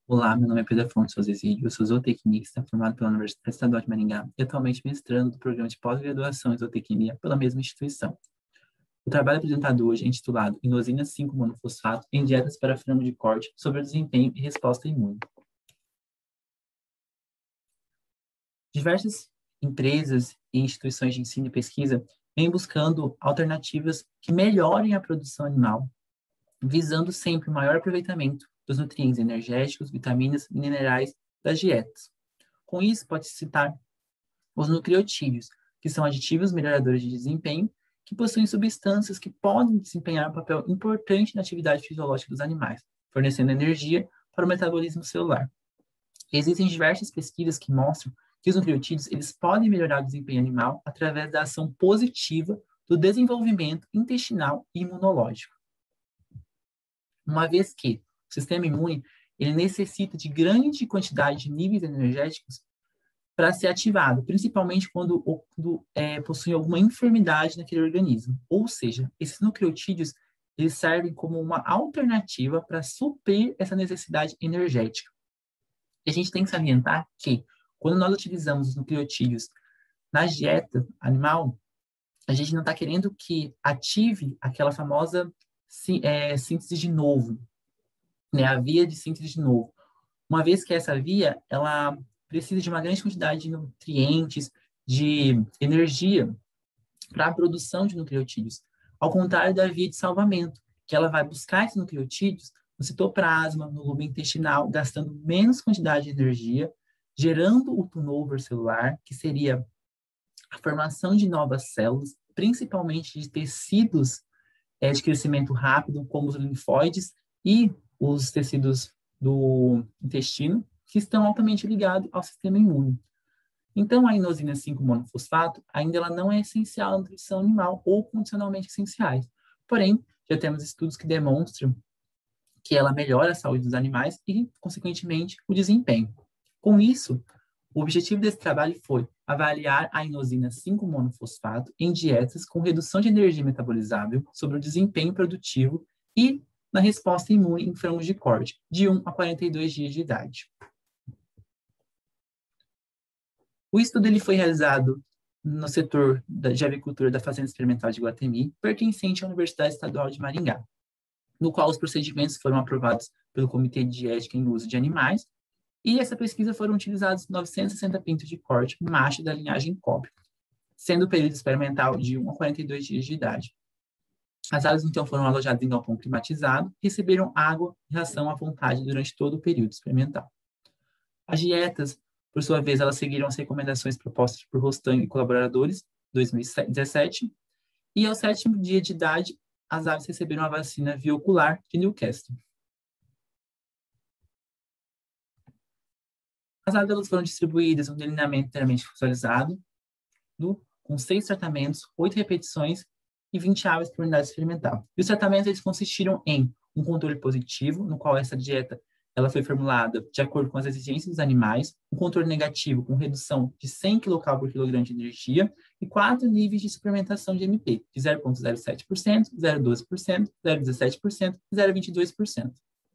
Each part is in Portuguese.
Olá, meu nome é Pedro Afonso Souza Exídio, eu sou zootecnista formado pela Universidade Estadual de Maringá e atualmente mestrando do programa de pós-graduação em zootecnia pela mesma instituição. O trabalho apresentado hoje é intitulado Inosina 5-monofosfato em dietas para frango de corte sobre o desempenho e resposta imune. Diversas empresas e instituições de ensino e pesquisa vêm buscando alternativas que melhorem a produção animal, visando sempre o maior aproveitamento dos nutrientes energéticos, vitaminas e minerais das dietas. Com isso, pode-se citar os nucleotídeos, que são aditivos melhoradores de desempenho, que possuem substâncias que podem desempenhar um papel importante na atividade fisiológica dos animais, fornecendo energia para o metabolismo celular. Existem diversas pesquisas que mostram que os nucleotídeos eles podem melhorar o desempenho animal através da ação positiva do desenvolvimento intestinal e imunológico. Uma vez que o sistema imune ele necessita de grande quantidade de níveis energéticos para ser ativado, principalmente quando possui alguma enfermidade naquele organismo. Ou seja, esses nucleotídeos eles servem como uma alternativa para suprir essa necessidade energética. E a gente tem que salientar que, quando nós utilizamos os nucleotídeos na dieta animal, a gente não está querendo que ative aquela famosa síntese de novo, né, a via de síntese de novo. Uma vez que essa via, ela precisa de uma grande quantidade de nutrientes, de energia para a produção de nucleotídeos, ao contrário da via de salvamento, que ela vai buscar esses nucleotídeos no citoplasma, no lobo intestinal, gastando menos quantidade de energia, gerando o turnover celular, que seria a formação de novas células, principalmente de tecidos de crescimento rápido, como os linfóides e os tecidos do intestino, que estão altamente ligados ao sistema imune. Então, a inosina 5-monofosfato ainda ela não é essencial à nutrição animal ou condicionalmente essenciais. Porém, já temos estudos que demonstram que ela melhora a saúde dos animais e, consequentemente, o desempenho. Com isso, o objetivo desse trabalho foi avaliar a inosina 5-monofosfato em dietas com redução de energia metabolizável sobre o desempenho produtivo e na resposta imune em frangos de corte, de 1 a 42 dias de idade. O estudo ele foi realizado no setor de avicultura da Fazenda Experimental de Iguatemi, pertencente à Universidade Estadual de Maringá, no qual os procedimentos foram aprovados pelo Comitê de Ética em Uso de Animais, e essa pesquisa foram utilizados 960 pintos de corte macho da linhagem Cobre, sendo o período experimental de 1 a 42 dias de idade. As aves, então, foram alojadas em galpão climatizado e receberam água e ração à vontade durante todo o período experimental. As dietas, por sua vez, elas seguiram as recomendações propostas por Rostan e colaboradores, 2017, e ao 7º dia de idade, as aves receberam a vacina via ocular de Newcastle. As aves foram distribuídas em um delineamento inteiramente visualizado, com 6 tratamentos, 8 repetições e 20 aves por unidade experimental. E os tratamentos eles consistiram em um controle positivo, no qual essa dieta ela foi formulada de acordo com as exigências dos animais, um controle negativo com redução de 100 kcal por quilograma de energia e 4 níveis de suplementação de MP, de 0,07%, 0,12%, 0,17% e 0,22%.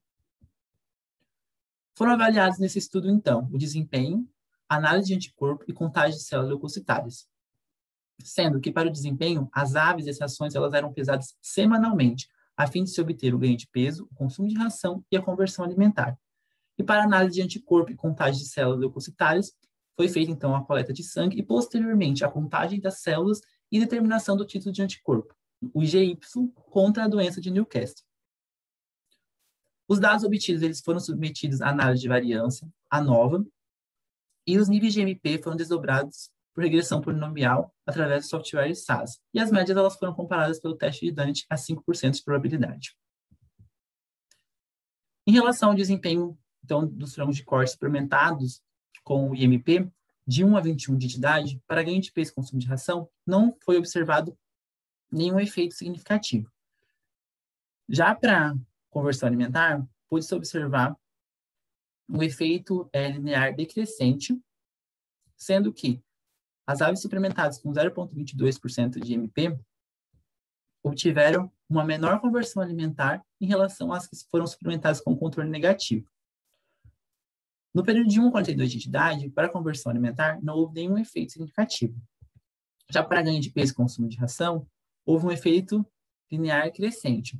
Foram avaliados nesse estudo, então, o desempenho, análise de anticorpo e contagem de células leucocitárias. Sendo que, para o desempenho, as aves e as rações elas eram pesadas semanalmente, a fim de se obter o ganho de peso, o consumo de ração e a conversão alimentar. E para a análise de anticorpo e contagem de células leucocitárias, foi feita, então, a coleta de sangue e, posteriormente, a contagem das células e determinação do título de anticorpo, o IgY, contra a doença de Newcastle. Os dados obtidos eles foram submetidos à análise de variância, ANOVA, e os níveis de MP foram desdobrados por regressão polinomial através do software SAS. E as médias elas foram comparadas pelo teste de Dante a 5% de probabilidade. Em relação ao desempenho então, dos frangos de corte suplementados com o IMP, de 1 a 21 dias de idade, para ganho de peso e consumo de ração, não foi observado nenhum efeito significativo. Já para conversão alimentar, pôde-se observar um efeito linear decrescente, sendo que as aves suplementadas com 0,22% de MP obtiveram uma menor conversão alimentar em relação às que foram suplementadas com controle negativo. No período de 1 a 42 dias de idade, para a conversão alimentar, não houve nenhum efeito significativo. Já para ganho de peso e consumo de ração, houve um efeito linear crescente,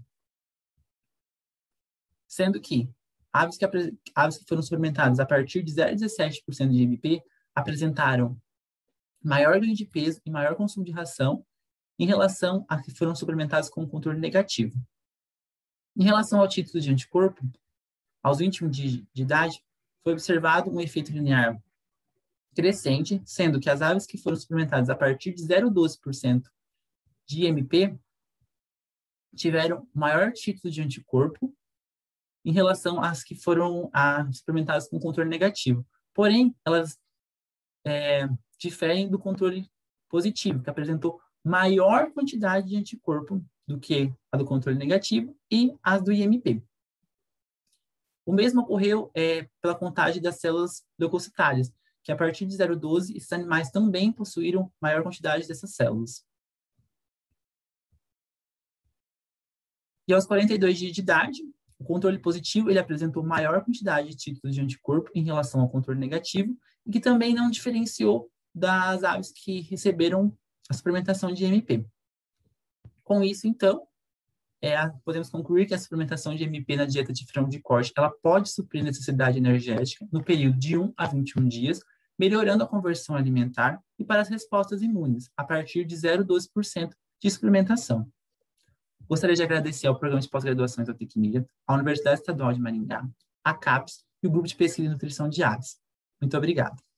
sendo que aves que foram suplementadas a partir de 0,17% de MP apresentaram maior ganho de peso e maior consumo de ração em relação a que foram suplementadas com controle negativo. Em relação ao título de anticorpo, aos 21 dias de idade, foi observado um efeito linear crescente, sendo que as aves que foram suplementadas a partir de 0,12% de IMP tiveram maior título de anticorpo em relação às que foram suplementadas com controle negativo. Porém, elas diferem do controle positivo, que apresentou maior quantidade de anticorpo do que a do controle negativo e as do IMP. O mesmo ocorreu pela contagem das células leucocitárias, que a partir de 0,12, esses animais também possuíram maior quantidade dessas células. E aos 42 dias de idade, o controle positivo ele apresentou maior quantidade de títulos de anticorpo em relação ao controle negativo, e que também não diferenciou das aves que receberam a suplementação de IMP. Com isso, então, podemos concluir que a suplementação de IMP na dieta de frango de corte ela pode suprir a necessidade energética no período de 1 a 21 dias, melhorando a conversão alimentar e para as respostas imunes, a partir de 0,12% de suplementação. Gostaria de agradecer ao Programa de Pós-Graduação em Zootecnia, à Universidade Estadual de Maringá, à CAPES e o Grupo de Pesquisa e Nutrição de Aves. Muito obrigado.